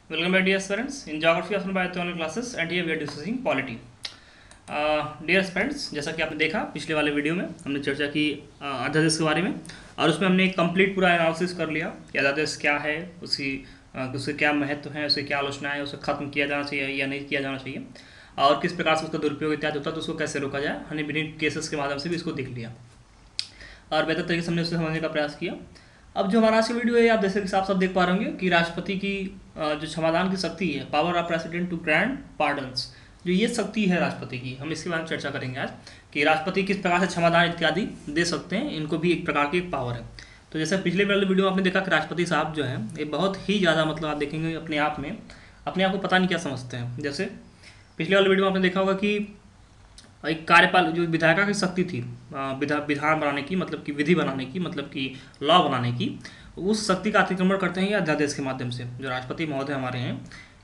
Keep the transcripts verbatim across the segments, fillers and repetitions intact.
Welcome back, dear students. In geography of by online classes, and here we are discussing polity. Dear friends, जैसा कि आपने देखा पिछले वाले वीडियो में हमने चर्चा की अध्यादेश के बारे में, और उसमें हमने एक कंप्लीट पूरा एनालिसिस कर लिया कि अध्यादेश क्या है, उसकी उसके क्या महत्व है, उसकी क्या आलोचना है, उसे खत्म किया जाना चाहिए या नहीं किया जाना चाहिए, और किस प्रकार से उसका दुरुपयोग इत्यादि होता है, तो उसको कैसे रोका जाए। हमने विभिन्न केसेस के माध्यम से भी इसको देख लिया और बेहतर तरीके से हमने उसे समझने का प्रयास किया। अब जो हमारा आज की वीडियो है, आप जैसे कि साफ साफ देख पा रहे होंगे कि राष्ट्रपति की जो क्षमादान की शक्ति है, power of president to grant pardons, जो ये शक्ति है राष्ट्रपति की, हम इसके बारे में चर्चा करेंगे आज कि राष्ट्रपति किस प्रकार से क्षमादान इत्यादि दे सकते हैं। इनको भी एक प्रकार की एक पावर है। तो जैसे पिछले वाले वीडियो में आपने देखा कि राष्ट्रपति साहब जो है ये बहुत ही ज़्यादा, मतलब आप देखेंगे अपने आप में अपने आप को पता नहीं क्या समझते हैं। जैसे पिछले वाले वीडियो में आपने देखा होगा कि एक कार्यपाल जो विधायिका की शक्ति थी विधा विधान बनाने की, मतलब कि विधि बनाने की, मतलब कि लॉ बनाने की, उस शक्ति का अतिक्रमण करते हैं ये अध्यादेश के माध्यम से। जो राष्ट्रपति महोदय हमारे हैं,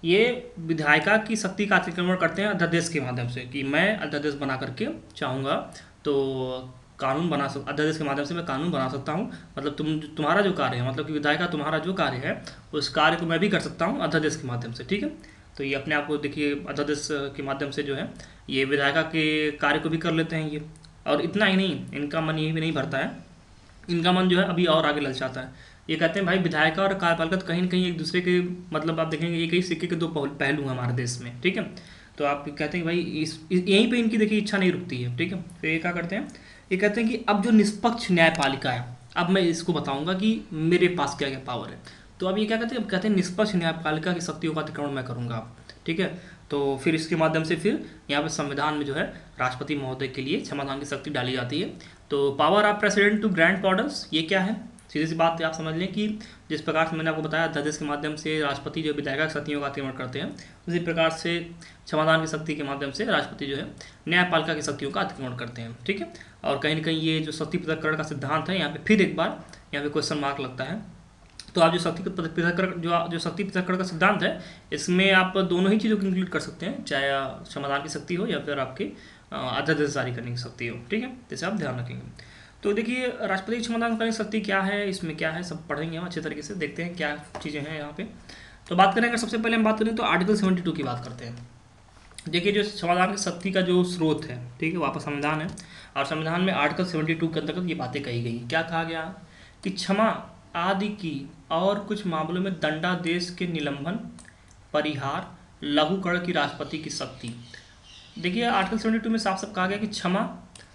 ये विधायिका की शक्ति का अतिक्रमण करते हैं अध्यादेश के माध्यम से कि मैं अध्यादेश बना करके चाहूँगा तो कानून बना सक अध्यादेश के माध्यम से मैं कानून बना सकता हूँ। मतलब तुम तुम्हारा जो कार्य है, मतलब कि विधायिका तुम्हारा जो कार्य है, उस कार्य को मैं भी कर सकता हूँ अध्यादेश के माध्यम से। ठीक है, तो ये अपने आप को देखिए अध्यादेश के माध्यम से जो है ये विधायिका के कार्य को भी कर लेते हैं ये। और इतना ही नहीं, इनका मन यही भी नहीं भरता है, इनका मन जो है अभी और आगे ललचाता है। ये कहते हैं भाई विधायिका और कार्यपालिका तो कहीं न कहीं एक दूसरे के, मतलब आप देखेंगे एक ही सिक्के के दो पहलू हैं हमारे देश में। ठीक है, तो आप कहते हैं भाई इस यहीं पे इनकी देखिए इच्छा नहीं रुकती है। ठीक है, फिर ये क्या करते हैं, ये कहते हैं कि अब जो निष्पक्ष न्यायपालिका है, अब मैं इसको बताऊंगा कि मेरे पास क्या क्या पावर है। तो अब ये क्या कहते हैं, अब कहते हैं निष्पक्ष न्यायपालिका की शक्तियों का अतिक्रमण मैं करूँगा। ठीक है, तो फिर इसके माध्यम से फिर यहाँ पे संविधान में जो है राष्ट्रपति महोदय के लिए क्षमादान की शक्ति डाली जाती है। तो power of president to grant pardons, ये क्या है, सीधी सी बात आप समझ लें कि जिस प्रकार से मैंने आपको बताया अध्यादेश के माध्यम से राष्ट्रपति जो विधायिका की शक्तियों का अतिक्रमण करते हैं, उसी प्रकार से क्षमादान की शक्ति के माध्यम से राष्ट्रपति जो है न्यायपालिका की शक्तियों का अतिक्रमण करते हैं। ठीक है, और कहीं ना कहीं ये जो शक्ति पृथक्करण का सिद्धांत है, यहाँ पे फिर एक बार यहाँ पे क्वेश्चन मार्क लगता है। तो आप जो शक्ति पृथक्करण जो जो शक्ति पृथक्करण का सिद्धांत है, इसमें आप दोनों ही चीज़ों को इंक्लूड कर सकते हैं, चाहे क्षमादान की शक्ति हो या फिर आपकी अध्यादेश जारी करने की शक्ति हो। ठीक है, जैसे आप ध्यान रखेंगे। तो देखिए राष्ट्रपति की क्षमादान करने की शक्ति क्या है, इसमें क्या है, सब पढ़ेंगे हम अच्छे तरीके से, देखते हैं क्या चीज़ें हैं यहाँ पे। तो बात करें, अगर सबसे पहले हम बात करें तो आर्टिकल सेवेंटी टू की बात करते हैं। देखिए जो क्षमादान की शक्ति का जो स्रोत है, ठीक है, वापस संविधान है, और संविधान में आर्टिकल सेवेंटी टू के अंतर्गत ये बातें कही गई। क्या कहा गया कि क्षमा आदि की और कुछ मामलों में दंडादेश के निलंबन, परिहार, लघुकरण की राष्ट्रपति की शक्ति। देखिए आर्टिकल सेवेंटी टू में साफ साफ कहा गया कि क्षमा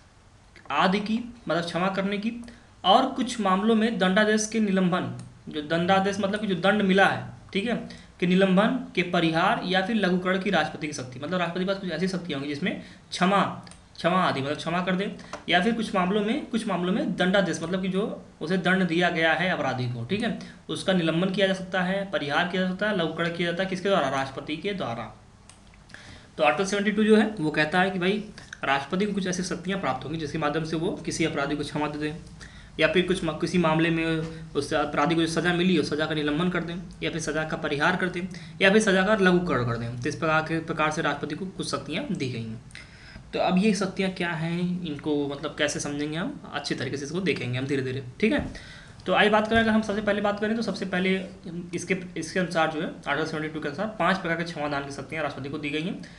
आदि की, मतलब क्षमा करने की, और कुछ मामलों में दंडादेश के निलंबन, जो दंडादेश मतलब कि जो दंड मिला है, ठीक है, के निलंबन, के परिहार या फिर लघुकरण की राष्ट्रपति की शक्ति। मतलब राष्ट्रपति के पास कुछ ऐसी शक्तियाँ होंगी जिसमें क्षमा क्षमा आदि मतलब क्षमा कर दे, या फिर कुछ मामलों में कुछ मामलों में दंडादेश मतलब कि जो उसे दंड दिया गया है अपराधी को, ठीक है, उसका निलंबन किया जा सकता है, परिहार किया जा सकता है, लघुकरण किया जाता है, किसके द्वारा, राष्ट्रपति के द्वारा। तो आर्टिकल सेवेंटी टू जो है वो कहता है कि भाई राष्ट्रपति को कुछ ऐसी शक्तियाँ प्राप्त होंगी जिसके माध्यम से वो किसी अपराधी को क्षमा दे दें, या फिर कुछ किसी मामले में उस अपराधी को जो सज़ा मिली है उस सज़ा का निलंबन कर दें, या फिर सज़ा का परिहार कर दें, या फिर सज़ा का लघुकरण कर दें। तो इस प्रकार के प्रकार से राष्ट्रपति को कुछ शक्तियाँ दी गई हैं। तो अब ये शक्तियाँ क्या हैं, इनको मतलब कैसे समझेंगे हम, अच्छी तरीके से इसको देखेंगे हम धीरे धीरे। ठीक है, तो आई बात करें, अगर हम सबसे पहले बात करें तो सबसे पहले इसके इसके अनुसार जो है आर्टिकल सेवेंटी टू के अनुसार पाँच प्रकार के क्षमादान की शक्तियाँ राष्ट्रपति को दी गई हैं,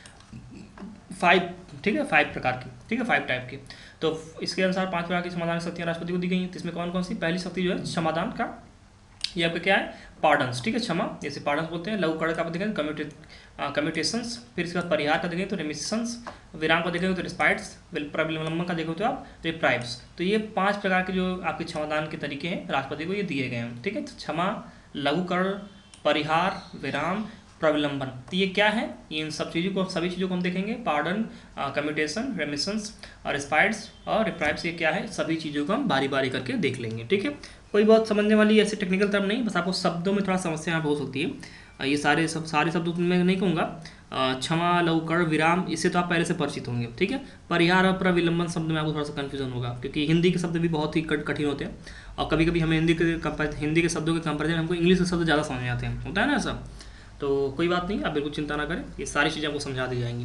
फाइव, ठीक है, फाइव प्रकार की, ठीक है, फाइव टाइप की। तो इसके अनुसार पांच प्रकार की क्षमादान की शक्तियाँ राष्ट्रपति को दी गई हैं। इसमें कौन कौन सी, पहली शक्ति जो है क्षमादान का, ये आपका क्या है, पार्डन्स, ठीक है, क्षमा, जैसे पार्डन्स बोलते हैं। लघुकरण का देखेंगे कम्यूटे कम्यूटेशंस, फिर इसके बाद परिहार का देखेंगे तो रेमिशंस, विराम का देखेंगे तो रिस्पाइट्स, प्रबलंबन का देखोगे तो आप रिप्राइव्स। तो ये पांच प्रकार के जो आपके क्षमादान के तरीके हैं राष्ट्रपति को ये दिए गए हैं। ठीक है, तो क्षमा, लघुकरण, परिहार, विराम, प्रविलंबन, तो ये क्या है, ये इन सब चीज़ों को सभी चीज़ों को हम देखेंगे, पार्डन, कम्यूटेशन, रेमिशंस और रिस्पाइट्स और रिप्राइव्स, ये क्या है, सभी चीज़ों को हम बारी बारी करके देख लेंगे। ठीक है, कोई बहुत समझने वाली ऐसे टेक्निकल टर्म नहीं, बस आपको शब्दों में थोड़ा समस्या यहाँ हो सकती है। ये सारे सब सारे शब्द मैं नहीं कहूँगा, क्षमा, लघुकरण, विराम, इससे तो आप पहले से परिचित होंगे। ठीक है, परिहार और प्रविलंबन शब्द में आपको थोड़ा सा कन्फ्यूजन होगा, क्योंकि हिंदी के शब्द भी बहुत ही कठिन होते हैं, और कभी कभी हमें हिंदी के हिंदी के शब्दों के कंपेरिजन हमको इंग्लिश के शब्द ज़्यादा समझ में आते हैं, होता है ना ऐसा। तो कोई बात नहीं, आप बिल्कुल चिंता ना करें, ये सारी चीज़ें आपको समझा दी जाएंगी।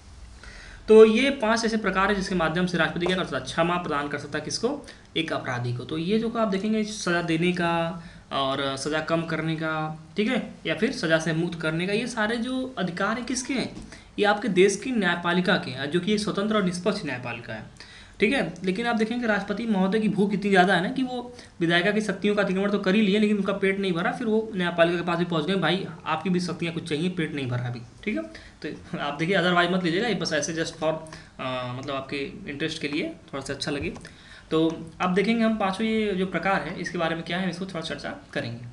तो ये पांच ऐसे प्रकार है जिसके माध्यम से राष्ट्रपति क्या कर सकता है, क्षमा प्रदान कर सकता है किसको, एक अपराधी को। तो ये जो आप देखेंगे सज़ा देने का और सज़ा कम करने का, ठीक है, या फिर सज़ा से मुक्त करने का, ये सारे जो अधिकार हैं किसके हैं? ये आपके देश की न्यायपालिका के हैं, जो कि एक स्वतंत्र और निष्पक्ष न्यायपालिका है, ठीक है। लेकिन आप देखेंगे राष्ट्रपति महोदय की भूख इतनी ज़्यादा है ना कि वो विधायिका की शक्तियों का अतिक्रमण तो कर ही लिए, लेकिन उनका पेट नहीं भरा, फिर वो न्यायपालिका के पास भी पहुंच गए, भाई आपकी भी शक्तियाँ कुछ चाहिए, पेट नहीं भरा अभी, ठीक है। तो आप देखिए अदरवाइज मत लीजिएगा, ये बस ऐसे जस्ट फॉर मतलब आपके इंटरेस्ट के लिए थोड़ा सा अच्छा लगे। तो अब देखेंगे हम पाँचों ये जो प्रकार है इसके बारे में क्या है, इसको थोड़ा चर्चा करेंगे।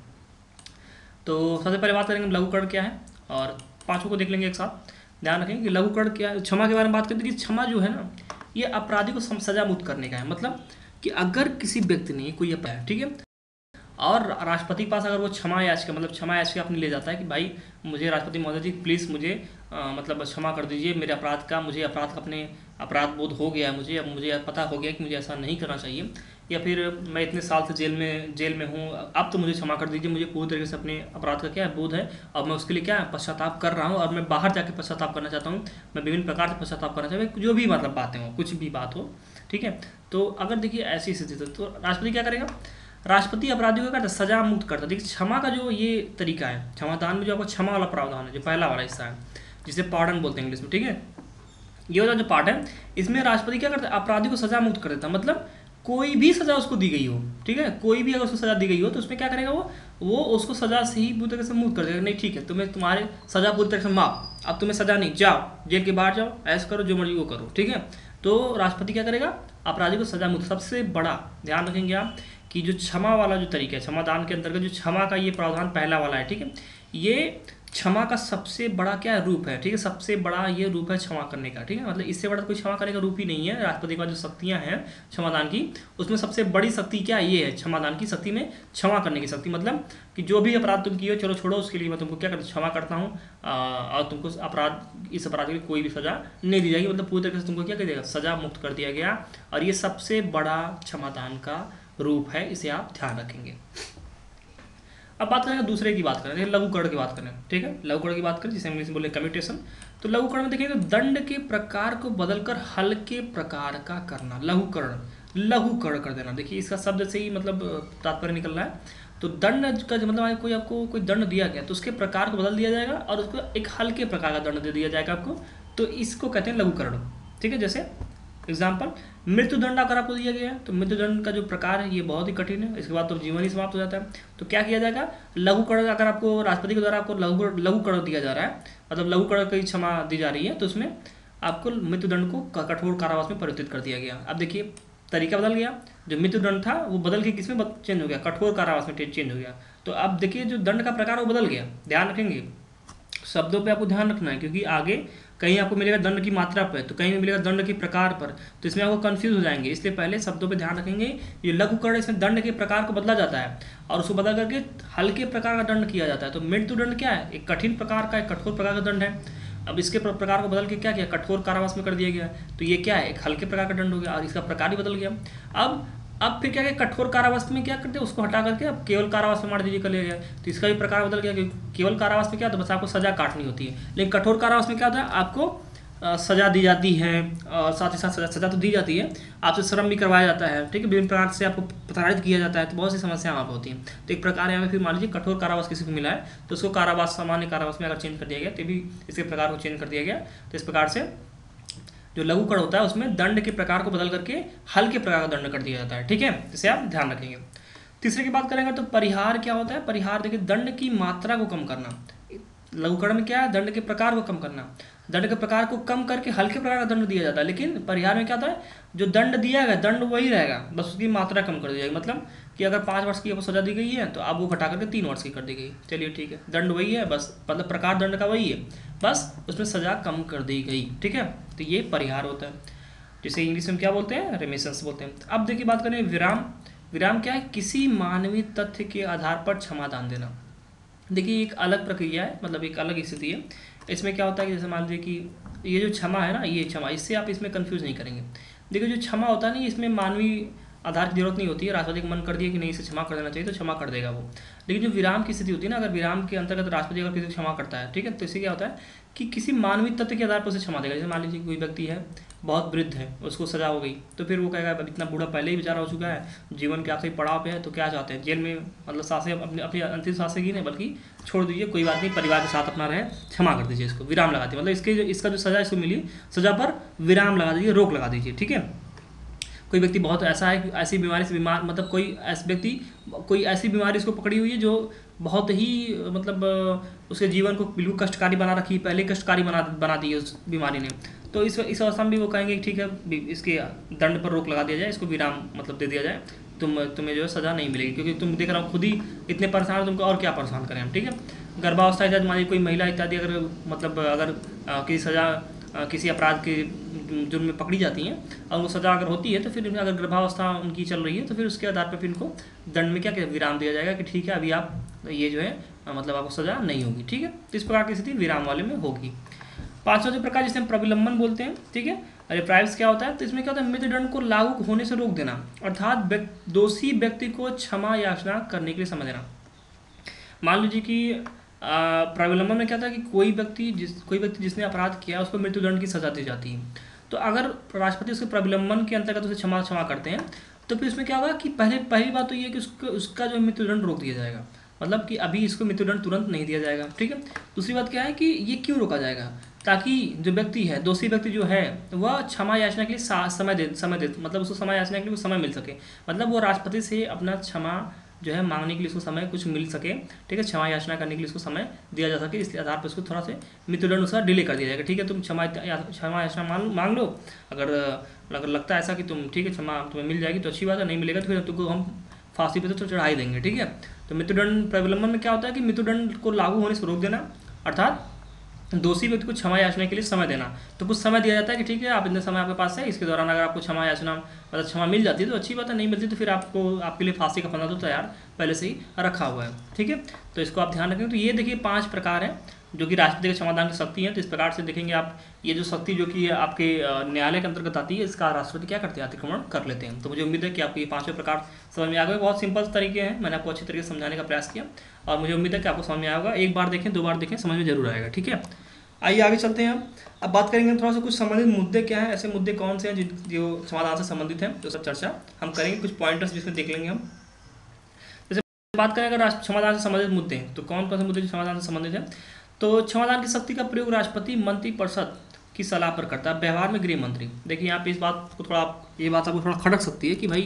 तो सबसे पहले बात करेंगे लघुकरण क्या है, और पाँचों को देख लेंगे एक साथ। ध्यान रखेंगे कि लघुकरण क्या है। क्षमा के बारे में बात करते हैं कि क्षमा जो है ना, ये अपराधी को सजा मुक्त करने का है। मतलब कि अगर किसी व्यक्ति ने कोई अपराध, ठीक है, और राष्ट्रपति के पास अगर वो क्षमा याचिका मतलब क्षमा याचिका अपनी ले जाता है कि भाई मुझे राष्ट्रपति महोदय जी प्लीज़ मुझे आ, मतलब क्षमा कर दीजिए, मेरे अपराध का मुझे अपराध का अपने अपराध बोध हो गया है, मुझे अब मुझे पता हो गया कि मुझे ऐसा नहीं करना चाहिए, या फिर मैं इतने साल से जेल में जेल में हूँ, अब तो मुझे क्षमा कर दीजिए, मुझे पूरी तरीके से अपने अपराध का क्या है बोध है, और मैं उसके लिए क्या पश्चाताप कर रहा हूँ, और मैं बाहर जाके पश्चाताप करना चाहता हूँ, मैं विभिन्न प्रकार से पश्चाताप करना चाहता हूँ, जो भी मतलब बातें हो, कुछ भी बात हो, ठीक है। तो अगर देखिए ऐसी स्थिति तो राष्ट्रपति क्या करेगा, राष्ट्रपति अपराधियों का सजा मुक्त करता है। देखिए क्षमा का जो ये तरीका है, क्षमादान में जो आपको क्षमा वाला प्रावधान है, जो पहला वाला हिस्सा है जिसे पार्डन बोलते हैं इंग्लिश में, ठीक है, ये वाला जो पार्ट है इसमें राष्ट्रपति क्या करता है, अपराधी को सजा मुक्त कर देता है। मतलब कोई भी सजा उसको दी गई हो, ठीक है, कोई भी अगर उसको सजा दी गई हो तो उसमें क्या करेगा वो वो उसको सजा से ही पूरी तरह से मुक्त कर देगा। नहीं ठीक है, तुम्हें तुम्हारे सजा पूरी तरह से माफ, अब तुम्हें सजा नहीं, जाओ जेल के बाहर जाओ, ऐसा करो जो मर्जी वो करो, ठीक है। तो राष्ट्रपति क्या करेगा, अपराधी को सजा मुक्त। सबसे बड़ा ध्यान रखेंगे आप कि जो क्षमा वाला जो तरीका है, क्षमादान के अंतर्गत जो क्षमा का ये प्रावधान पहला वाला है, ठीक है, ये क्षमा का सबसे बड़ा क्या रूप है, ठीक है, सबसे बड़ा ये रूप है क्षमा करने का, ठीक है। मतलब इससे बड़ा कोई क्षमा करने का रूप ही नहीं है। राष्ट्रपति का जो शक्तियां हैं क्षमादान की, उसमें सबसे बड़ी शक्ति क्या ये है, क्षमादान की शक्ति में क्षमा करने की शक्ति। मतलब कि जो भी अपराध तुम किए हो चलो छोड़ो, उसके लिए मैं तुमको क्या करता क्षमा करता हूँ, और तुमको अपराध इस अपराध के लिए कोई भी सजा नहीं दी जाएगी। मतलब पूरी तरीके से तुमको क्या कर दिया, सजा मुक्त कर दिया गया, और ये सबसे बड़ा क्षमादान का रूप है, इसे आप ध्यान रखेंगे। अब बात करेंगे दूसरे की बात करें, लघुकरण की बात करें, ठीक है, लघुकरण की बात करें जिसे इंग्लिश में बोले कम्यूटेशन। तो लघुकरण में देखिए दंड के प्रकार को बदलकर हल्के प्रकार का करना, लघुकरण, लघुकरण कर देना। देखिए इसका शब्द से ही मतलब तात्पर्य निकल रहा है। तो दंड का मतलब कोई आपको कोई दंड दिया गया तो उसके प्रकार को बदल दिया जाएगा और उसको एक हल्के प्रकार का दंड दे दिया जाएगा आपको, तो इसको कहते हैं लघुकरण, ठीक है। जैसे एग्जाम्पल मृत्युदंड अगर आपको दिया गया है तो मृत्युदंड का जो प्रकार है ये बहुत ही कठिन है, इसके बाद तो जीवन ही समाप्त हो जाता है। तो क्या किया जाएगा, लघुकरण अगर आपको राष्ट्रपति के द्वारा आपको लघु लघुकरण दिया जा रहा है, मतलब लघुकरण की क्षमा दी जा रही है, तो उसमें आपको मृत्युदंड को कठोर कारावास में परिवर्तित कर दिया गया। अब देखिए तरीका बदल गया, जो मृत्युदंड था वो बदल के किसमें चेंज हो गया, कठोर कारावास में चेंज हो गया। तो अब देखिए जो दंड का प्रकार वो बदल गया। ध्यान रखेंगे शब्दों पे आपको ध्यान रखना है, क्योंकि आगे कहीं आपको मिलेगा दंड की मात्रा पर, तो कहीं मिलेगा दंड के प्रकार पर, तो इसमें आपको कंफ्यूज हो जाएंगे। इसलिए पहले शब्दों पे ध्यान रखेंगे। ये लघुकरण इसमें दंड के प्रकार को बदला जाता है और उसको बदल करके हल्के प्रकार का दंड किया जाता है। तो मृत्युदंड क्या है, एक कठिन प्रकार का, एक कठोर प्रकार का दंड है। अब इसके प्रकार को बदल के क्या किया, कठोर कारावास में कर दिया गया। तो ये क्या है, एक हल्के प्रकार का दंड हो गया और इसका प्रकार ही बदल गया। अब अब फिर क्या, कठोर कारावास में क्या करते हैं, उसको हटा करके अब केवल कारावास में मार दीजिए कर लिया गया। तो इसका भी प्रकार बदल गया, क्योंकि केवल कारावास में क्या होता है, बस आपको सजा काटनी होती है, लेकिन कठोर कारावास में क्या होता है, आपको सजा दी जाती है और साथ ही साथ सजा सजा तो दी जाती है, आपसे श्रम भी करवाया जाता है, ठीक है, विभिन्न प्रकार से आपको प्रताड़ित किया जाता है। तो बहुत सी समस्याएं वहाँ पर होती हैं। तो एक प्रकार यहाँ पे फिर मान लीजिए कठोर कारावास किसी को मिला है तो उसको कारावास सामान्य कारावास में अगर चेंज कर दिया गया तो भी इसके प्रकार को चेंज कर दिया गया। तो इस प्रकार से जो लघुकरण होता है उसमें दंड के प्रकार को बदल करके हल्के प्रकार का दंड कर दिया जाता है, ठीक है, इसे आप ध्यान रखेंगे। तीसरे की बात करेंगे तो परिहार क्या होता है। परिहार देखिए दंड की मात्रा को कम करना। लघुकरण में क्या है, दंड के प्रकार को कम करना, दंड के प्रकार को कम करके हल्के प्रकार का दंड दिया जाता है। लेकिन परिहार में क्या होता है, जो दंड दिया गया दंड वही रहेगा, बस उसकी मात्रा कम कर दी जाएगी। मतलब कि अगर पाँच वर्ष की आपको सजा दी गई है तो अब वो घटा करके तीन वर्ष की कर दी गई, चलिए ठीक है, दंड वही है, बस मतलब प्रकार दंड का वही है, बस उसमें सजा कम कर दी गई, ठीक है। तो ये परिहार होता है, जिसे इंग्लिश में क्या बोलते हैं, रेमिशंस बोलते हैं। अब देखिए बात करें विराम। विराम क्या है, किसी मानवीय तथ्य के आधार पर क्षमादान देना। देखिए एक अलग प्रक्रिया है, मतलब एक अलग स्थिति है। इसमें क्या होता है कि जैसे मान लीजिए कि ये जो क्षमा है ना, ये क्षमा, इससे आप इसमें कंफ्यूज नहीं करेंगे। देखिए जो क्षमा होता है ना, इसमें मानवीय आधार की जरूरत नहीं होती है। राष्ट्रपति को मन कर दिया कि नहीं इसे क्षमा कर देना चाहिए तो क्षमा कर देगा वो। लेकिन जो विराम की स्थिति होती है ना, अगर विराम के अंतर्गत राष्ट्रपति अगर किसी को क्षमा करता है, ठीक है, तो इससे क्या होता है कि किसी मानवीय तथ्य के आधार पर उसे क्षमा देगा। जैसे मान लीजिए कोई व्यक्ति है बहुत वृद्ध है, उसको सजा हो गई, तो फिर वो कहेगा अब इतना बूढ़ा पहले ही बेचारा हो चुका है, जीवन के आखिरी पड़ाव पे है, तो क्या चाहते हैं जेल में मतलब सांसें अपनी अपनी अंतिम सांसें गिने, बल्कि छोड़ दीजिए, कोई बात नहीं, परिवार के साथ अपना रहे, क्षमा कर दीजिए, इसको विराम लगा दीजिए। मतलब इसके जो इसका जो सजा इसको मिली, सजा पर विराम लगा दीजिए, रोक लगा दीजिए, ठीक है। कोई व्यक्ति बहुत ऐसा है, ऐसी बीमारी से बीमार, मतलब कोई ऐसा व्यक्ति कोई ऐसी बीमारी उसको पकड़ी हुई है जो बहुत ही मतलब उसके जीवन को बिल्कुल कष्टकारी बना रखी, पहले कष्टकारी बना बना दी है उस बीमारी ने, तो इस इस अवस्था में भी वो कहेंगे ठीक है इसके दंड पर रोक लगा दिया जाए, इसको विराम मतलब दे दिया जाए, तुम तुम्हें जो है सज़ा नहीं मिलेगी, क्योंकि तुम देख रहा हो खुद ही इतने परेशान हो, तुमको और क्या परेशान करें हम, ठीक है। गर्भावस्था इत्यादि मान लीजिए कोई महिला इत्यादि अगर मतलब अगर किसी सज़ा किसी अपराध के जुर्म में पकड़ी जाती हैं और वो सज़ा अगर होती है, तो फिर अगर गर्भावस्था उनकी चल रही है तो फिर उसके आधार पर फिर इनको दंड में क्या क्या विराम दिया जाएगा कि ठीक है अभी आप ये जो है मतलब आपको सज़ा नहीं होगी, ठीक है। तो इस प्रकार की स्थिति विराम वाले में होगी। पाँचवा जो प्रकार जिसे हम प्रविलंबन बोलते हैं, ठीक है, रिप्राइव्स क्या होता है, तो इसमें क्या होता है मृत्युदंड को लागू होने से रोक देना, अर्थात दोषी व्यक्ति को क्षमा याचना करने के लिए समय देना। मान लीजिए कि प्रविलंबन में क्या था कि कोई व्यक्ति जिस कोई व्यक्ति जिसने अपराध किया उसको मृत्युदंड की सजा दी जाती है, तो अगर राष्ट्रपति उसके प्रविलंबन के अंतर्गत उसे क्षमा क्षमा करते हैं तो फिर उसमें क्या होगा कि पहले पहली बात तो ये है कि उसको उसका जो मृत्युदंड रोक दिया जाएगा, मतलब कि अभी इसको मृत्युदंड तुरंत नहीं दिया जाएगा, ठीक है। दूसरी बात क्या है कि ये क्यों रोका जाएगा, ताकि जो व्यक्ति है दोषी व्यक्ति जो है वह क्षमा याचना के लिए समय दे समय दे मतलब उसको समय याचना के लिए समय मिल सके, मतलब वो राष्ट्रपति से अपना क्षमा जो है मांगने के लिए उसको समय कुछ मिल सके, ठीक है, क्षमा याचना करने के लिए उसको समय दिया जा सके, इसलिए आधार पर उसको थोड़ा से मृत्युदंड उसका डिले कर दिया जाएगा, ठीक है। तुम क्षमा क्षमा याचना मांग मांग लो, अगर अगर लगता है ऐसा कि तुम ठीक है क्षमा तुम्हें मिल जाएगी तो अच्छी बात है, नहीं मिलेगा तो फिर तुमको हम फांसी पे तो चढ़ा ही देंगे, ठीक है। तो मृत्युदंड प्रविलंबन में क्या होता है कि मृत्युदंड को लागू होने से रोक देना, अर्थात दोषी व्यक्ति को क्षमा याचना के लिए समय देना। तो कुछ समय दिया जाता है कि ठीक है आप इतने समय आपके पास है, इसके दौरान अगर आपको क्षमा याचना मतलब क्षमा मिल जाती है तो अच्छी बात है, नहीं मिलती तो फिर आपको आपके लिए फांसी का फंदा तो तैयार पहले से ही रखा हुआ है, ठीक है। तो इसको आप ध्यान रखें। तो ये देखिए पांच प्रकार हैं जो कि राष्ट्रपति के क्षमादान की शक्ति है। तो इस प्रकार से देखेंगे आप ये जो शक्ति जो कि आपके न्यायालय के अंतर्गत आती है, इसका राष्ट्रपति क्या करते हैं अतिक्रमण कर लेते हैं। तो मुझे उम्मीद है कि आपको ये पांचों प्रकार समझ में आ गए। बहुत सिंपल तरीके हैं, मैंने आपको अच्छी तरीके से समझाने का प्रयास किया और मुझे उम्मीद है कि आपको समझ में आया होगा। एक बार देखें दो बार देखें समझ में जरूर आएगा, ठीक है। आइए आगे चलते हैं हम। अब बात करेंगे थोड़ा सा कुछ संबंधित मुद्दे क्या हैं, ऐसे मुद्दे कौन से हैं जो जो समाधान से संबंधित हैं, तो सब चर्चा हम करेंगे, कुछ पॉइंटर्स जिसमें देख लेंगे हम। जैसे बात करें अगर क्षमादान से संबंधित मुद्दे हैं तो कौन कौन से मुद्दे जो क्षमादान से संबंधित हैं, तो क्षमादान की शक्ति का प्रयोग राष्ट्रपति मंत्रिपरिषद की सलाह पर करता है, व्यवहार में गृह मंत्री। देखिए यहाँ पे इस बात को थोड़ा ये बात आपको थोड़ा खटक सकती है कि भाई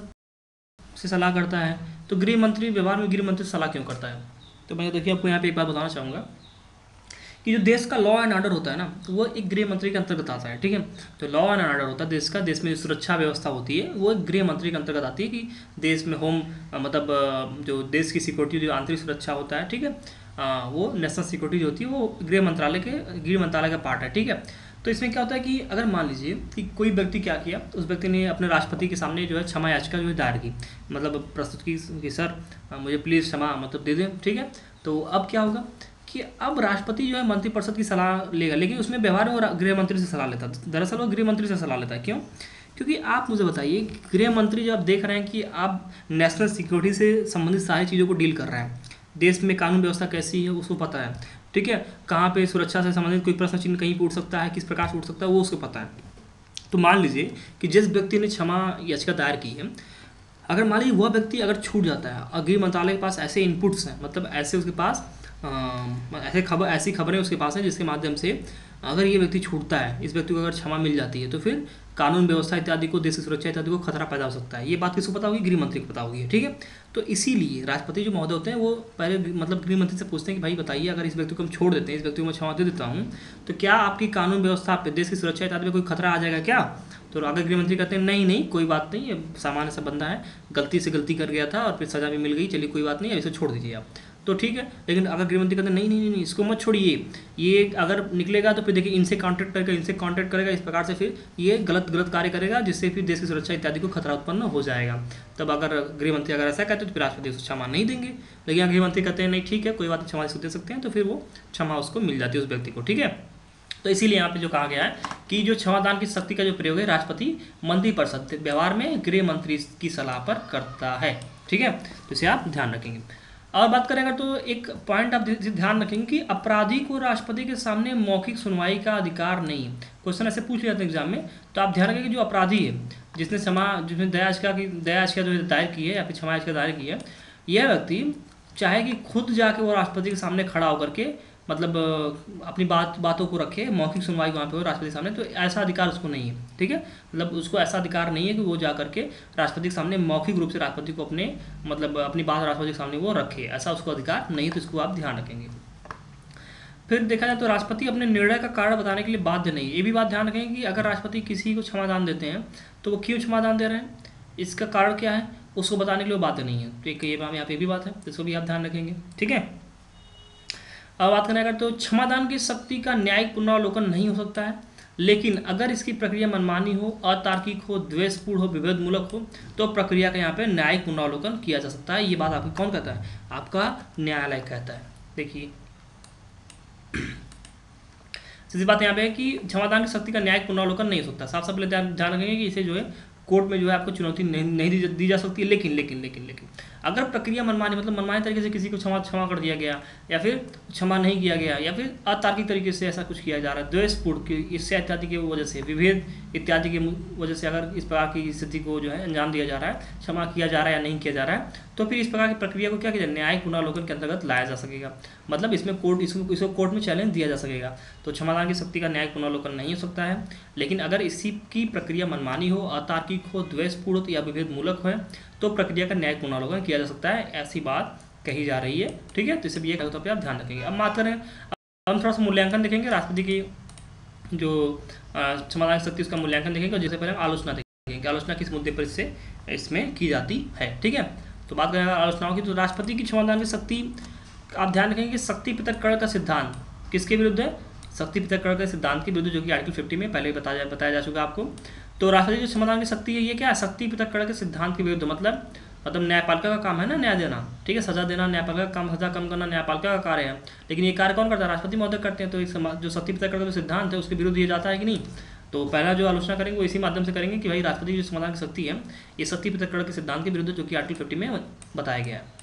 से सलाह करता है तो गृह मंत्री व्यवहार में गृह मंत्री सलाह क्यों करता है। तो मैं देखिए आपको यहाँ पे एक बात बताना चाहूँगा कि जो देश का लॉ एंड ऑर्डर होता है ना, तो वो एक गृह मंत्री के अंतर्गत आता है, ठीक है। तो लॉ एंड ऑर्डर होता है देश का, देश में जो सुरक्षा व्यवस्था होती है वो गृह मंत्री के अंतर्गत आती है कि देश में होम मतलब जो देश की सिक्योरिटी जो आंतरिक सुरक्षा होता है, ठीक है, वो नेशनल सिक्योरिटी जो होती है वो गृह मंत्रालय के गृह मंत्रालय का पार्ट है, ठीक है। तो इसमें क्या होता है कि अगर मान लीजिए कि कोई व्यक्ति क्या किया, तो उस व्यक्ति ने अपने राष्ट्रपति के सामने जो है क्षमा याचिका जो है दायर की, मतलब प्रस्तुत की कि सर मुझे प्लीज़ क्षमा मतलब दे दें, ठीक है। तो अब क्या होगा कि अब राष्ट्रपति जो है मंत्रिपरिषद की सलाह लेगा, लेकिन उसमें व्यवहार में वो गृह मंत्री से सलाह लेता है। दरअसल वो गृह मंत्री से सलाह लेता है, क्यों? क्योंकि आप मुझे बताइए गृह मंत्री जब आप देख रहे हैं कि आप नेशनल सिक्योरिटी से संबंधित सारी चीज़ों को डील कर रहे हैं, देश में कानून व्यवस्था कैसी है उसको पता है, ठीक है, कहाँ पे सुरक्षा से संबंधित कोई प्रश्न चिन्ह कहीं पर उठ सकता है, किस प्रकार से उठ सकता है वो उसको पता है। तो मान लीजिए कि जिस व्यक्ति ने क्षमा याचिका दायर की है, अगर मान लीजिए वह व्यक्ति अगर छूट जाता है और गृह मंत्रालय के पास ऐसे इनपुट्स हैं, मतलब ऐसे उसके पास ऐसे खबर ऐसी खबरें उसके पास हैं जिसके माध्यम से अगर ये व्यक्ति छूटता है, इस व्यक्ति को अगर क्षमा मिल जाती है तो फिर कानून व्यवस्था इत्यादि को, देश की सुरक्षा इत्यादि को खतरा पैदा हो सकता है। ये बात किसको पता होगी? गृह मंत्री को पता होगी, ठीक है। तो इसीलिए राष्ट्रपति जो महोदय होते हैं वो पहले मतलब गृह मंत्री से पूछते हैं कि भाई बताइए अगर इस व्यक्ति को हम छोड़ देते हैं, इस व्यक्ति को मैं क्षमा दे देता हूँ, तो क्या आपकी कानून व्यवस्था पे, देश की सुरक्षा इत्यादि में कोई खतरा आ जाएगा क्या? तो अगर गृह मंत्री कहते हैं नहीं नहीं कोई बात नहीं, ये सामान्य सा बंदा है, गलती से गलती कर गया था और फिर सजा भी मिल गई, चलिए कोई बात नहीं, इसे छोड़ दीजिए आप, तो ठीक है। लेकिन अगर गृह मंत्री कहते हैं नहीं नहीं नहीं इसको मत छोड़िए, ये अगर निकलेगा तो फिर देखिए इनसे कॉन्टैक्ट करेगा, इनसे कॉन्टैक्ट करेगा, इस प्रकार से फिर ये गलत गलत कार्य करेगा जिससे फिर देश की सुरक्षा इत्यादि को खतरा उत्पन्न हो जाएगा। तब अगर गृह मंत्री अगर ऐसा कहते हैं तो फिर राष्ट्रपति उसको क्षमा नहीं देंगे। लेकिन गृह मंत्री कहते हैं नहीं ठीक है कोई बात क्षमा दे सकते हैं, तो फिर वो क्षमा उसको मिल जाती है उस व्यक्ति को, ठीक है। तो इसीलिए यहाँ पे जो कहा गया है कि जो क्षमादान की शक्ति का जो प्रयोग है राष्ट्रपति मंत्रिपरिषद व्यवहार में गृह मंत्री की सलाह पर करता है। ठीक है, तो इसे आप ध्यान रखेंगे। और बात करें अगर तो एक पॉइंट आप ध्यान रखेंगे कि अपराधी को राष्ट्रपति के सामने मौखिक सुनवाई का अधिकार नहीं है। क्वेश्चन ऐसे पूछ लिया था एग्जाम में, तो आप ध्यान रखें कि जो अपराधी है जिसने क्षमा जिसने दया याचिका की दया याचिका जो दायर की है या फिर क्षमा याचिका दायर की है, यह व्यक्ति चाहे कि खुद जाके वो राष्ट्रपति के सामने खड़ा होकर के मतलब अपनी बात बातों को रखे, मौखिक सुनवाई वहाँ पे हो राष्ट्रपति के सामने, तो ऐसा अधिकार उसको नहीं है। ठीक है, मतलब उसको ऐसा अधिकार नहीं है कि वो जा करके राष्ट्रपति के सामने मौखिक रूप से राष्ट्रपति को अपने मतलब अपनी बात राष्ट्रपति के सामने वो रखे, ऐसा उसको अधिकार नहीं, तो इसको आप ध्यान रखेंगे। फिर देखा जाए तो राष्ट्रपति अपने निर्णय का कारण बताने के लिए बाध्य नहीं। ये भी बात ध्यान रखेंगे कि अगर राष्ट्रपति किसी को क्षमादान देते हैं तो वो क्यों क्षमादान दे रहे हैं, इसका कारण क्या है, उसको बताने के लिए बाध्य नहीं है। तो एक ये यहाँ पे भी बात है, इसको भी आप ध्यान रखेंगे। ठीक है, अब बात करें अगर तो क्षमादान की शक्ति का न्यायिक पुनरावलोकन नहीं हो सकता है, लेकिन अगर इसकी प्रक्रिया मनमानी हो, अतार्किक हो, द्वेषपूर्ण हो, विभेदमूलक हो, तो प्रक्रिया का यहाँ पे न्यायिक पुनरावलोकन किया जा सकता है। ये बात आपको कौन कहता है, आपका न्यायालय कहता है। देखिए सीधी बात यहाँ पे है कि क्षमादान की शक्ति का न्यायिक पुनरावलोकन नहीं हो सकता। साफ साफ ध्यान ध्यान रखेंगे कि इसे जो है कोर्ट में जो है आपको चुनौती नहीं, नहीं दी, दी जा सकती है। लेकिन लेकिन लेकिन लेकिन अगर प्रक्रिया मनमानी मतलब मनमानी तरीके से किसी को क्षमा क्षमा कर दिया गया, या फिर क्षमा नहीं किया गया, या फिर अतार्किक तरीके से ऐसा कुछ किया जा रहा है, द्वेषपूर्ण की इससे इत्यादि की वजह से, विभेद इत्यादि की वजह से अगर इस प्रकार की स्थिति को जो है अंजाम दिया जा रहा है, क्षमा किया जा रहा है या नहीं किया जा रहा है, तो फिर इस प्रकार की प्रक्रिया को क्या किया जाए, न्यायिक पुनरावलोकन के अंतर्गत लाया जा सकेगा। मतलब इसमें कोर्ट इसको इसको कोर्ट में चैलेंज दिया जा सकेगा। तो क्षमादान की शक्ति का न्यायिक पुनरावलोकन नहीं हो सकता है, लेकिन अगर इसी की प्रक्रिया मनमानी हो, अतार्किक हो, द्वेषपूर्ण या विभेदमूलक है, तो प्रक्रिया का न्यायिक पुनरावलोकन किया जा सकता है, ऐसी बात कही जा रही है। ठीक है, तो इसे भी एक तो पे आप ध्यान रखेंगे। अब बात करें, हम थोड़ा सा मूल्यांकन देखेंगे राष्ट्रपति की जो क्षमादान की शक्ति उसका मूल्यांकन देखेंगे, और जैसे पहले हम आलोचना देखेंगे, आलोचना किस मुद्दे पर इससे इसमें की जाती है। ठीक है, तो बात करें आलोचनाओं की, तो राष्ट्रपति की क्षमादान की शक्ति आप ध्यान रखेंगे कि शक्ति पृथक्करण का सिद्धांत किसके विरुद्ध है, शक्ति पृथक्करण के सिद्धांत के विरुद्ध, जो कि आर्टिकल फिफ्टी में पहले बताया बताया जा चुका आपको। तो राष्ट्रपति जो क्षमादान की शक्ति है ये क्या है, शक्ति पृथक्करण के सिद्धांत के विरुद्ध, मतलब मतलब न्यायपालिका का काम है ना न्याय देना। ठीक है, सजा देना न्यायपालिका का काम, सजा कम करना न्यायपालिका का कार्य है, लेकिन ये कार्य कौन करता है, राष्ट्रपति महोदय करते हैं। तो एक जो शक्ति पृथक्करण का जो सिद्धांत है उसके विरुद्ध ये जाता है कि नहीं। तो पहला जो आलोचना करेंगे वो इसी माध्यम से करेंगे कि भाई राष्ट्रपति की जो क्षमादान की शक्ति है ये शक्ति पृथक्करण के सिद्धांत के विरुद्ध, जो कि आर्टिकल फिफ्टी में बताया गया है।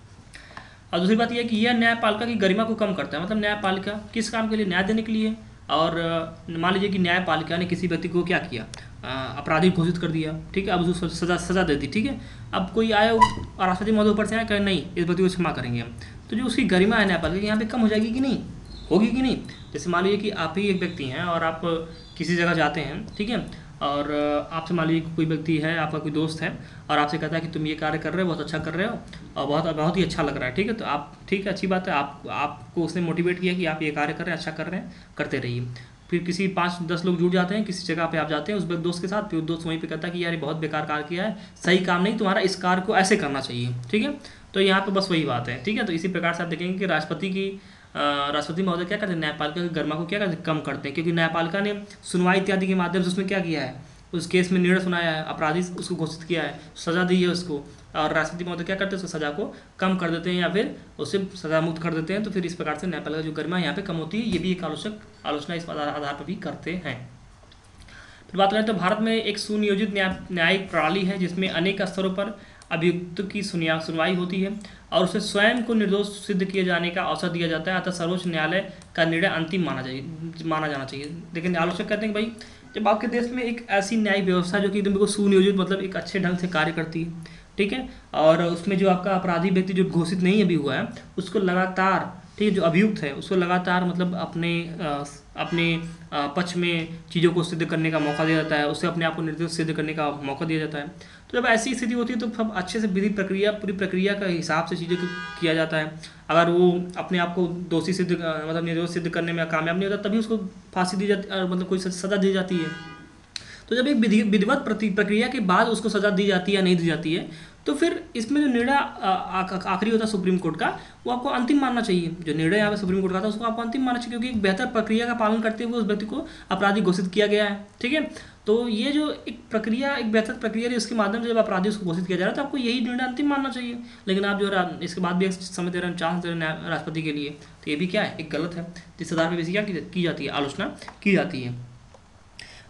और दूसरी बात यह है कि यह न्यायपालिका की गरिमा को कम करता है। मतलब न्यायपालिका किस काम के लिए, न्याय देने के लिए। और मान लीजिए कि न्यायपालिका ने किसी व्यक्ति को क्या किया, अपराधी घोषित कर दिया। ठीक है, अब उसको सजा सजा दे दी। ठीक है, अब कोई आए और राष्ट्रपति महोदय ऊपर से आए कहे नहीं इस व्यक्ति को क्षमा करेंगे हम, तो जो उसकी गरिमा है न्यायपालिका यहाँ पे कम हो जाएगी कि नहीं, होगी कि नहीं। जैसे मान लीजिए कि आप ही एक व्यक्ति हैं और आप किसी जगह जाते हैं, ठीक है, और आपसे मान लीजिए कोई व्यक्ति है, आपका कोई दोस्त है और आपसे कहता है कि तुम ये कार्य कर रहे हो, बहुत अच्छा कर रहे हो और बहुत बहुत ही अच्छा लग रहा है। ठीक है, तो आप ठीक है, अच्छी बात है, आप आपको उसने मोटिवेट किया कि आप ये कार्य कर रहे हैं, अच्छा कर रहे हैं, करते रहिए। फिर किसी पाँच दस लोग जुड़ जाते हैं, किसी जगह पे आप जाते हैं उस दोस्त के साथ, फिर दोस्त वहीं पे कहता है कि यार ये बहुत बेकार कार्य किया है, सही काम नहीं, तुम्हारा इस कार्य को ऐसे करना चाहिए। ठीक है, तो यहाँ पे बस वही बात है। ठीक है, तो इसी प्रकार से आप देखेंगे कि राष्ट्रपति की राष्ट्रपति महोदय क्या करते हैं, न्यायपालिका की गरिमा को क्या करते हैं, कम करते हैं, क्योंकि न्यायपालिका ने सुनवाई इत्यादि के माध्यम से उसमें क्या किया है, उस केस में निर्णय सुनाया है, अपराधी उसको घोषित किया है, सजा दी है उसको, और राष्ट्रपति महोदय क्या करते हैं, उसकी सजा को कम कर देते हैं या फिर उसे सजा मुक्त कर देते हैं। तो फिर इस प्रकार से न्यायपालिका जो गरिमा यहाँ पे कम होती है, ये भी एक आलोचक आलोचना इस आधार पर भी करते हैं। फिर बात करें तो भारत में एक सुनियोजित न्याय न्यायिक प्रणाली है जिसमें अनेक स्तरों पर अभियुक्त की सुनिया सुनवाई होती है और उसे स्वयं को निर्दोष सिद्ध किए जाने का अवसर दिया जाता है। अतः सर्वोच्च न्यायालय का निर्णय अंतिम माना चाहिए माना जाना चाहिए। लेकिन आलोचक कहते हैं कि भाई जब आपके देश में एक ऐसी न्यायिक व्यवस्था जो कि एकदम बिल्कुल सुनियोजित, मतलब एक अच्छे ढंग से कार्य करती है, ठीक है, और उसमें जो आपका अपराधी व्यक्ति जो घोषित नहीं अभी हुआ है उसको लगातार, ठीक है, जो अभियुक्त है उसको लगातार मतलब अपने आ, अपने आ, पक्ष में चीज़ों को सिद्ध करने का मौका दिया जाता है, उसे अपने आप को निर्दोष सिद्ध करने का मौका दिया जाता है। तो जब ऐसी स्थिति होती है तो सब अच्छे से विधि प्रक्रिया पूरी प्रक्रिया का हिसाब से चीज़ों को किया जाता है। अगर वो अपने आप को दोषी सिद्ध मतलब निर्दोष सिद्ध करने में कामयाब नहीं होता तभी उसको फांसी दी जाती है, मतलब कोई सज़ा दी जाती है। तो जब एक विधि विधिवत प्रक्रिया के बाद उसको सज़ा दी जाती है या नहीं दी जाती है तो फिर इसमें जो निर्णय आखिरी होता है सुप्रीम कोर्ट का, वो आपको अंतिम मानना चाहिए। जो निर्णय यहाँ पे सुप्रीम कोर्ट का था उसको आपको अंतिम मानना चाहिए, क्योंकि एक बेहतर प्रक्रिया का पालन करते हुए उस व्यक्ति को अपराधी घोषित किया गया है। ठीक है, तो ये जो एक प्रक्रिया, एक बेहतर प्रक्रिया है, इसके माध्यम से जब अपराधी उसको घोषित किया जा रहा है तो आपको यही निर्णय अंतिम मानना चाहिए। लेकिन आप जो इसके बाद भी समय दे रहे हैं, चांस दे रहे हैं राष्ट्रपति के लिए, तो ये भी क्या है, एक गलत है, जिस आधार पर बेसी क्या की जाती है, आलोचना की जाती है।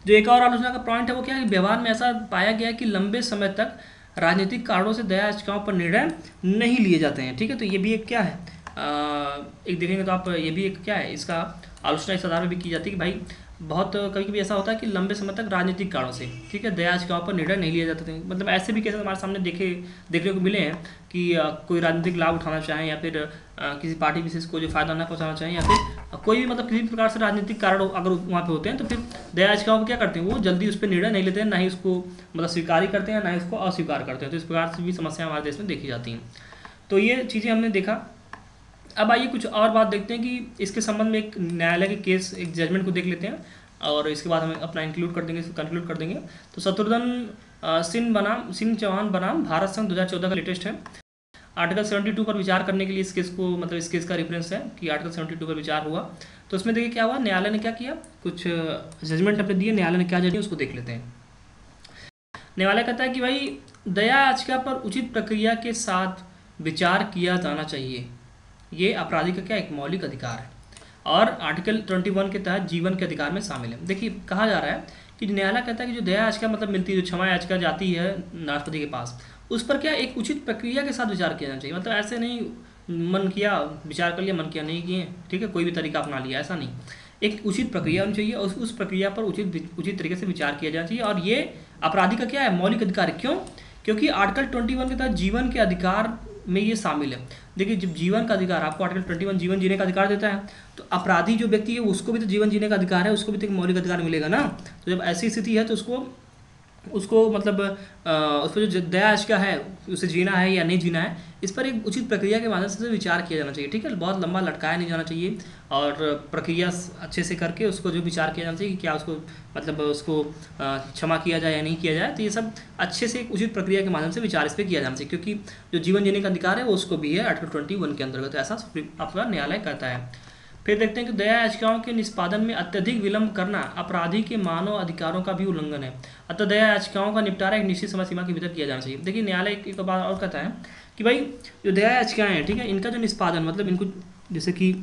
जो एक और आलोचना का पॉइंट है वो क्या है कि व्यवहार में ऐसा पाया गया है कि लंबे समय तक राजनीतिक कारणों से दया याचिकाओं पर निर्णय नहीं लिए जाते हैं। ठीक है, तो ये भी एक क्या है, आ, एक देखेंगे तो आप ये भी एक क्या है, इसका आलोचना इस आधार में भी की जाती है कि भाई बहुत कभी कभी ऐसा होता है कि लंबे समय तक राजनीतिक कारणों से, ठीक है, दया याचिकाओं पर निर्णय नहीं लिए जाते थे। मतलब ऐसे भी केसेस हमारे सामने देखे देखने को मिले हैं कि आ, कोई राजनीतिक लाभ उठाना चाहें या फिर आ, किसी पार्टी विशेष को जो फायदा ना पहुंचाना चाहें या फिर कोई भी मतलब किसी प्रकार से राजनीतिक कारण अगर वहाँ पे होते हैं तो फिर दया याचिकाओं को क्या करते हैं, वो जल्दी उस पर निर्णय नहीं लेते हैं, ना ही उसको मतलब स्वीकार ही करते हैं, ना ही उसको अस्वीकार करते हैं। तो इस प्रकार से भी समस्या हमारे देश में देखी जाती हैं। तो ये चीज़ें हमने देखा। अब आइए कुछ और बात देखते हैं कि इसके संबंध में एक न्यायालय के केस, एक जजमेंट को देख लेते हैं और इसके बाद हम अपना इंक्लूड कर देंगे, इसको कंक्लूड कर देंगे। तो शत्रुघ्न सिंह बनाम सिंह चौहान बनाम भारत संघ दो हज़ार चौदह का लेटेस्ट है। आर्टिकल बहत्तर पर विचार करने के लिए इस केस को, मतलब इस केस का रेफरेंस है कि आर्टिकल बहत्तर पर विचार हुआ। तो उसमें देखिए क्या हुआ, न्यायालय ने क्या किया, कुछ जजमेंट अपने दिए, न्यायालय ने क्या जज, उसको देख लेते हैं। न्यायालय कहता है कि भाई दया याचिका पर उचित प्रक्रिया के साथ विचार किया जाना चाहिए, ये अपराधी का क्या एक मौलिक अधिकार है और आर्टिकल इक्कीस के तहत जीवन के अधिकार में शामिल है। देखिए कहा जा रहा है कि न्यायालय कहता है कि जो दया याचिका मतलब मिलती है, जो क्षमा याचिका जाती है राष्ट्रपति के पास, उस पर क्या एक उचित प्रक्रिया के साथ विचार किया जाना चाहिए। मतलब ऐसे नहीं मन किया विचार कर लिया, मन किया नहीं किए, ठीक है, कोई भी तरीका अपना लिया, ऐसा नहीं। एक उचित प्रक्रिया होनी चाहिए और उस, उस प्रक्रिया पर उचित उचित तरीके से विचार किया जाना चाहिए और ये अपराधी का क्या है मौलिक अधिकार है। क्यों? क्योंकि आर्टिकल इक्कीस के तहत जीवन के अधिकार में ये शामिल है। देखिए जब जीवन का अधिकार आपको आर्टिकल इक्कीस जीवन जीने का अधिकार देता है, तो अपराधी जो व्यक्ति है उसको भी तो जीवन जीने का अधिकार है, उसको भी तो एक मौलिक अधिकार मिलेगा ना। तो जब ऐसी स्थिति है तो उसको उसको मतलब उस पर जो दया याचिका है उसे जीना है या नहीं जीना है, इस पर एक उचित प्रक्रिया के माध्यम से विचार किया जाना चाहिए। ठीक है, बहुत लंबा लटकाया नहीं जाना चाहिए और प्रक्रिया अच्छे से करके उसको जो विचार किया जाना चाहिए कि क्या उसको मतलब उसको क्षमा किया जाए या नहीं किया जाए, तो ये सब अच्छे से एक उचित प्रक्रिया के माध्यम से विचार इस पर किया जाना चाहिए। क्योंकि जो जीवन जीने का अधिकार है वो उसको भी है आर्टिकल ट्वेंटी वन के अंतर्गत, ऐसा आपका न्यायालय कहता है। फिर देखते हैं कि दया याचिकाओं के निष्पादन में अत्यधिक विलंब करना अपराधी के मानव अधिकारों का भी उल्लंघन है। अतः दया याचिकाओं का निपटारा एक निश्चित समय सीमा के भीतर किया जाना चाहिए। देखिए न्यायालय एक बात और कहता है कि भाई जो दया याचिकाएं हैं, ठीक है, इनका जो निष्पादन मतलब इनको जैसे कि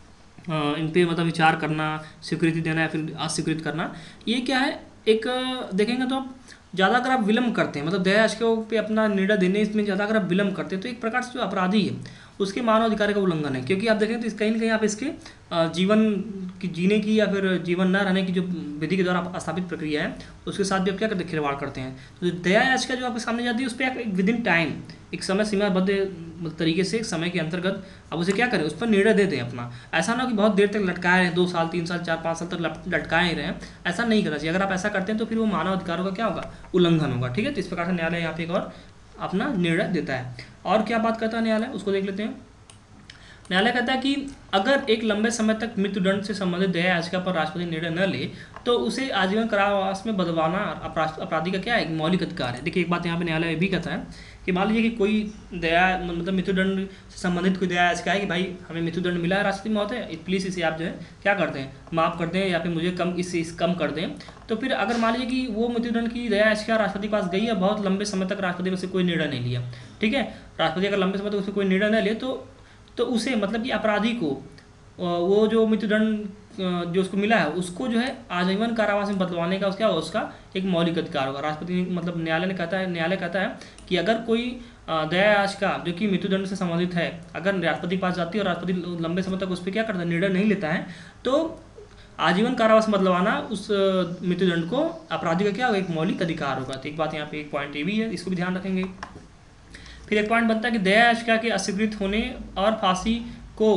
इन पे मतलब विचार करना, स्वीकृति देना या फिर अस्वीकृत करना, ये क्या है एक देखेंगे तो आप ज़्यादा अगर आप विलम्ब करते हैं, मतलब दया याचिकाओं पे अपना निर्णय देने इसमें ज़्यादा अगर आप विलम्ब करते हैं तो एक प्रकार से जो अपराधी है उसके मानव अधिकार का उल्लंघन है। क्योंकि आप देखें तो कहीं ना कहीं आप इसके जीवन की जीने की या फिर जीवन न रहने की जो विधि के द्वारा स्थापित प्रक्रिया है उसके साथ भी आप क्या करते हैं, खिलवाड़ करते हैं। तो दया याचिका जो आपके सामने जाती है उस पर एक विद इन टाइम, एक समय सीमाबद्ध तरीके से एक समय के अंतर्गत आप उसे क्या करें, उस पर निर्णय दे दें अपना। ऐसा ना हो कि बहुत देर तक लटकाए रहें, दो साल तीन साल चार पाँच साल तक लटकाए रहें, ऐसा नहीं करना चाहिए। अगर आप ऐसा करते हैं तो फिर वो मानव अधिकारों का क्या होगा, उल्लंघन होगा। ठीक है, तो इस प्रकार से न्यायालय यहाँ पे एक और अपना निर्णय देता है। और क्या बात करता है न्यायालय, उसको देख लेते हैं। न्यायालय कहता है कि अगर एक लंबे समय तक मृत्युदंड से संबंधित दया याचिका पर राष्ट्रपति निर्णय न ले तो उसे आजीवन कारावास में बदलवाना अपराधी का क्या है, एक मौलिक अधिकार है। देखिए एक बात यहाँ पे न्यायालय ये भी कहता है कि मान लीजिए कि कोई दया मतलब मृत्युदंड से संबंधित कोई दया याचिका है कि भाई हमें मृत्युदंड मिला है राष्ट्रपति महोदय, प्लीज़ इसे आप जो है क्या करते हैं, माफ़ कर दें या फिर मुझे कम इससे इस कम कर दें। तो फिर अगर मान लीजिए कि वो मृत्युदंड की दया याचिका राष्ट्रपति के पास गई है, बहुत लंबे समय तक राष्ट्रपति ने उसे कोई निर्णय नहीं लिया, ठीक है, राष्ट्रपति अगर लंबे समय तक उसे कोई निर्णय नहीं ले तो तो उसे मतलब कि अपराधी को वो जो मृत्युदंड जो उसको मिला है उसको जो है आजीवन कारावास में बदलवाने का उसका उसका एक मौलिक अधिकार होगा। राष्ट्रपति मतलब न्यायालय ने कहता है न्यायालय कहता है कि अगर कोई दया याचिका जो कि मृत्युदंड से संबंधित है अगर राष्ट्रपति के पास जाती है और राष्ट्रपति लंबे समय तक उस पर क्या करता है, निर्णय नहीं लेता है, तो आजीवन कारावास बदलवाना उस मृत्युदंड को अपराधी का क्या होगा, एक मौलिक अधिकार होगा। तो एक बात यहाँ पे एक पॉइंट ये भी है, इसको भी ध्यान रखेंगे। फिर एक पॉइंट बनता है कि दया याचिका के अस्वीकृत होने और फांसी को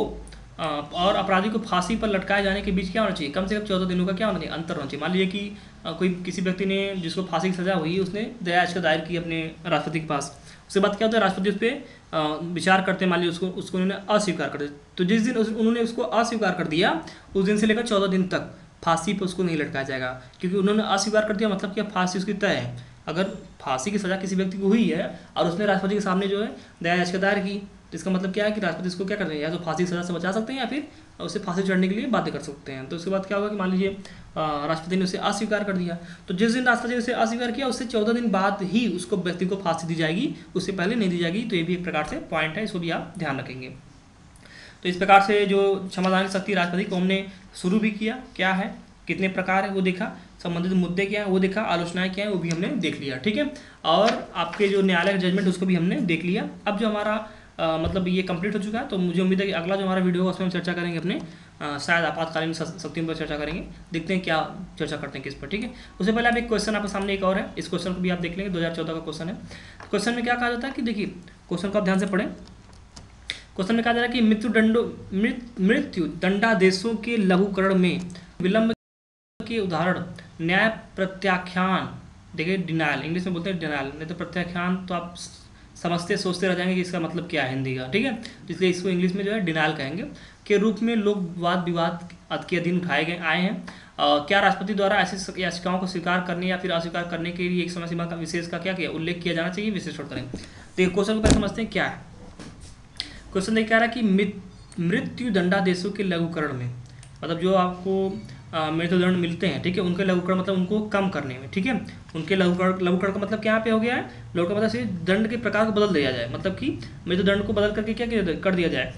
और अपराधी को फांसी पर लटकाए जाने के बीच क्या होना चाहिए, कम से कम चौदह दिनों का क्या होना चाहिए, अंतर होना चाहिए। मान लीजिए कि कोई किसी व्यक्ति ने जिसको फांसी की सजा हुई है उसने दया याचिका दायर की अपने राष्ट्रपति के पास, उसके बाद क्या होता है राष्ट्रपति उस पर विचार करते हैं, मान लीजिए उसको उसको उन्होंने अस्वीकार कर दिया, तो जिस दिन उन्होंने उसको अस्वीकार कर दिया उस दिन से लेकर चौदह दिन तक फांसी पर उसको नहीं लटकाया जाएगा। क्योंकि उन्होंने अस्वीकार कर दिया मतलब क्या फांसी उसकी तय है। अगर फांसी की सज़ा किसी व्यक्ति को हुई है और उसने राष्ट्रपति के सामने जो है दया याचिका दायर की, तो इसका मतलब क्या है कि राष्ट्रपति इसको क्या करते हैं, या तो फांसी की सज़ा से बचा सकते हैं या फिर उसे फांसी चढ़ने के लिए बाध्य कर सकते हैं। तो उसके बाद क्या होगा कि मान लीजिए राष्ट्रपति ने उसे अस्वीकार कर दिया, तो जिस दिन राष्ट्रपति ने उसे अस्वीकार किया उससे चौदह दिन बाद ही उसको व्यक्ति को फांसी दी जाएगी, उससे पहले नहीं दी जाएगी। तो ये भी एक प्रकार से पॉइंट है, इसको भी आप ध्यान रखेंगे। तो इस प्रकार से जो क्षमादान की शक्ति राष्ट्रपति को हमने शुरू भी किया, क्या है कितने प्रकार है वो देखा, संबंधित मुद्दे क्या है वो देखा, आलोचनाएं क्या है वो भी हमने देख लिया, ठीक है। और आपके जो न्यायालय का जजमेंट उसको भी हमने देख लिया। अब जो हमारा आ, मतलब ये कंप्लीट हो चुका है, तो मुझे उम्मीद है कि अगला जो हमारा वीडियो होगा उसमें हम चर्चा करेंगे अपने आ, शायद आपातकालीन शक्तियों पर चर्चा करेंगे, देखते हैं क्या चर्चा करते हैं किस पर, ठीक है। उससे पहले आप एक क्वेश्चन आपके सामने एक और है, इस क्वेश्चन को भी आप देख लेंगे, दो हज़ार चौदह का क्वेश्चन है। क्वेश्चन में क्या कहा जाता है कि देखिए क्वेश्चन को आप ध्यान से पढ़ें। क्वेश्चन में कहा जा रहा है कि मृत्यु दंडो मृत्यु दंडादेशों के लघुकरण में विलंब के उदाहरण न्याय प्रत्याख्यान, देखिए डिनायल इंग्लिश में बोलते हैं डिनायल, नहीं तो प्रत्याख्यान तो आप समझते सोचते रह जाएंगे कि इसका मतलब क्या है हिंदी का, ठीक है। इसलिए इसको इंग्लिश में जो है डिनायल कहेंगे, के रूप में लोग वाद विवाद के अधीन उठाए गए आए हैं। आ, क्या राष्ट्रपति द्वारा ऐसी याचिकाओं को स्वीकार करने या फिर अस्वीकार करने के लिए एक समय सीमा का विशेष का क्या किया उल्लेख किया जाना चाहिए, विशेषण करें। देखिए क्वेश्चन को पहले समझते हैं क्या है। क्वेश्चन देख कह रहा है कि मृत्यु दंडादेशों के लघुकरण में, मतलब जो आपको मृत्युदंड मिलते हैं, ठीक है, उनके लघुकरण मतलब उनको कम करने में, ठीक है। उनके लघुकरण लघुकरण का मतलब क्या पे हो गया है, लघुकरण मतलब से दंड के प्रकार को बदल दिया जाए, मतलब कि मृत्युदंड को बदल करके क्या कर दिया जाए,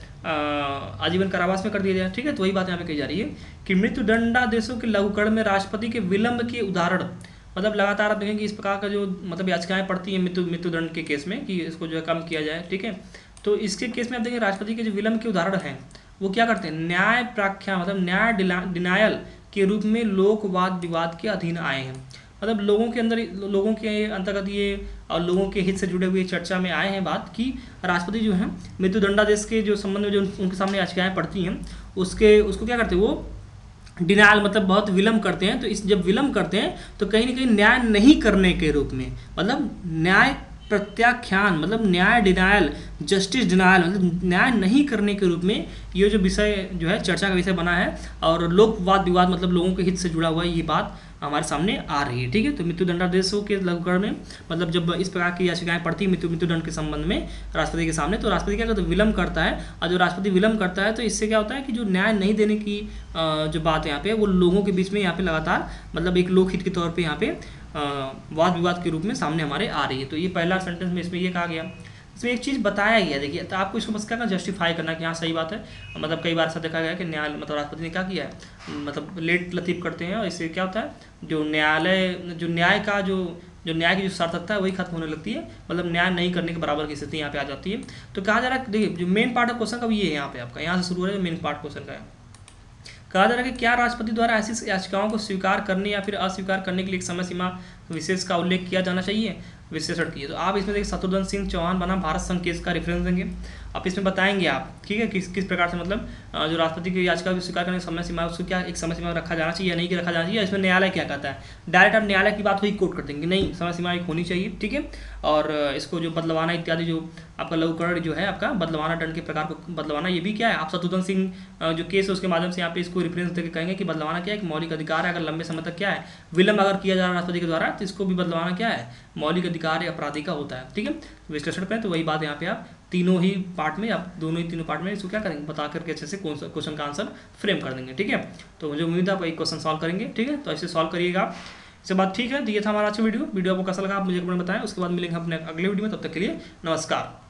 आजीवन कारावास में कर दिया जाए, ठीक है। तो वही बात यहाँ पे कही जा रही है कि मृत्युदंडादेशों के लघुकरण में राष्ट्रपति के विलंब के उदाहरण, मतलब लगातार आप देखेंगे कि इस प्रकार का जो मतलब याचिकाएं पड़ती हैं मृत्यु मृत्युदंड के केस में कि इसको जो है कम किया जाए, ठीक है। तो इसके केस में आप देखेंगे राष्ट्रपति के जो विलंब के उदाहरण हैं वो क्या करते हैं, न्याय प्राख्या मतलब न्याय डिनायल के रूप में लोक वाद विवाद के अधीन आए हैं, मतलब लोगों के अंदर लोगों के अंतर्गत ये और लोगों के हित से जुड़े हुए चर्चा में आए हैं बात कि राष्ट्रपति जो है मृत्युदंडादेश के जो संबंध में जो उनके सामने याचिकाएं पड़ती हैं उसके उसको क्या करते हैं वो डिनायल मतलब बहुत विलम्ब करते हैं। तो इस जब विलम्ब करते हैं तो कहीं ना कहीं न्याय नहीं करने के रूप में, मतलब न्याय प्रत्याख्यान मतलब न्याय डिनायल, जस्टिस डिनायल मतलब न्याय नहीं करने के रूप में ये जो विषय जो है चर्चा का विषय बना है। और लोक वाद विवाद मतलब लोगों के हित से जुड़ा हुआ ये बात हमारे सामने आ रही है, ठीक है। तो मृत्यु दंडादेशों के लघुकरण में मतलब जब इस प्रकार की याचिकाएं पड़ती है मृत्यु मृत्युदंड के संबंध में राष्ट्रपति के सामने, तो राष्ट्रपति क्या करता है विलम्ब करता है। और जो राष्ट्रपति विलम्ब करता है तो इससे क्या होता है कि जो न्याय नहीं देने की जो बात है यहाँ पे वो लोगों के बीच में यहाँ पे लगातार मतलब एक लोकहित के तौर पर यहाँ पे वाद विवाद के रूप में सामने हमारे आ रही है। तो ये पहला सेंटेंस में इसमें ये कहा गया, इसमें एक चीज़ बताया गया, देखिए तो आपको इसको बस क्या करना जस्टिफाई करना कि हाँ सही बात है। मतलब कई बार ऐसा देखा गया कि न्याय मतलब राष्ट्रपति ने क्या किया है मतलब लेट लतीफ़ करते हैं और इससे क्या होता है जो न्यायालय जो न्याय का जो जो न्याय की जो सार्थकता है वही खत्म होने लगती है, मतलब न्याय नहीं करने के बराबर की स्थिति यहाँ पे आ जाती है। तो कहा जा रहा है देखिए जो मेन पार्ट ऑफ क्वेश्चन का ये है यहाँ पे आपका यहाँ से शुरू हो रहा है मेन पार्ट क्वेश्चन का है। कहा जा रहा है कि क्या राष्ट्रपति द्वारा ऐसी याचिकाओं को स्वीकार करने या फिर अस्वीकार करने के लिए एक समय सीमा विशेष का उल्लेख किया जाना चाहिए, विशेषण किए। तो आप इसमें देखिए शत्रुघ्न सिंह चौहान बना भारत संघ केस का रेफरेंस देंगे, आप इसमें बताएंगे आप ठीक है किस किस प्रकार से मतलब जो राष्ट्रपति की याचिका को स्वीकार करने की समय सीमा उसको क्या एक समय सीमा रखा जाना चाहिए या नहीं कि रखा जाना चाहिए, इसमें न्यायालय क्या कहता है। डायरेक्ट आप न्यायालय की बात हुई कोट कर देंगे, नहीं समय सीमा एक होनी चाहिए, ठीक है। और इसको जो बदलवाना इत्यादि जो आपका लघुकरण जो है आपका बदलवाना दंड के प्रकार को बदलवाना ये भी क्या है, आप शत्रुघ्न सिंह जो केस है उसके माध्यम से यहाँ पे इसको रिफरेंस देकर कहेंगे कि बदलवाना क्या है, एक मौलिक अधिकार है। अगर लंबे समय तक क्या है विलंब अगर किया जा रहा है राष्ट्रपति के द्वारा तो इसको भी बदलवाना क्या है मौलिक अधिकार या अपराधी का होता है, ठीक है। विश्लेषण करें तो वही बात यहाँ पे आप तीनों ही पार्ट में आप दोनों ही तीनों पार्ट में इसको क्या करेंगे बता करके अच्छे से क्वेश्चन का आंसर फ्रेम कर देंगे, ठीक है। तो मुझे उम्मीद है आप एक क्वेश्चन सॉल्व करेंगे, ठीक है। तो ऐसे सॉल्व करिएगा आप, इसके बाद ठीक है। तो ये था हमारा अच्छा वीडियो वीडियो आपको कैसा लगा आप मुझे कमेंट में बताएं, उसके बाद मिलेंगे अपने अगले वीडियो में, तब तक के लिए नमस्कार।